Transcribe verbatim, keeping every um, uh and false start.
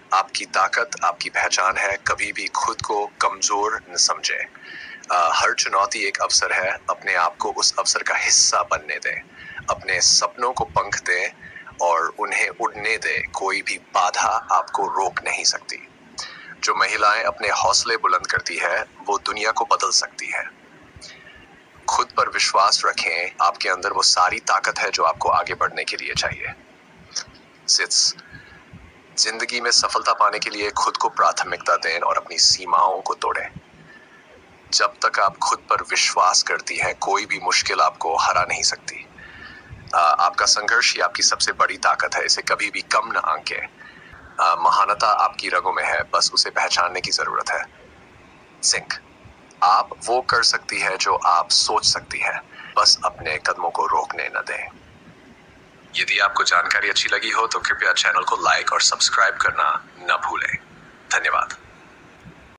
आपकी ताकत आपकी पहचान है, कभी भी खुद को कमजोर न समझे। आ, हर चुनौती एक अवसर है, अपने आप को उस अवसर का हिस्सा बनने दें, अपने सपनों को पंख दें और उन्हें उड़ने दें। कोई भी बाधा आपको रोक नहीं सकती। जो महिलाएं अपने हौसले बुलंद करती है वो दुनिया को बदल सकती है। खुद पर विश्वास रखें, आपके अंदर वो सारी ताकत है जो आपको आगे बढ़ने के लिए चाहिए। सिट्स जिंदगी में सफलता पाने के लिए खुद को प्राथमिकता दें और अपनी सीमाओं को तोड़ें। जब तक आप खुद पर विश्वास करती हैं, कोई भी मुश्किल आपको हरा नहीं सकती। आ, आपका संघर्ष ही आपकी सबसे बड़ी ताकत है, इसे कभी भी कम न आंकें। आ, महानता आपकी रगों में है, बस उसे पहचानने की जरूरत है। सिंक आप वो कर सकती है जो आप सोच सकती है, बस अपने कदमों को रोकने न दें। यदि आपको जानकारी अच्छी लगी हो तो कृपया चैनल को लाइक और सब्सक्राइब करना न भूलें।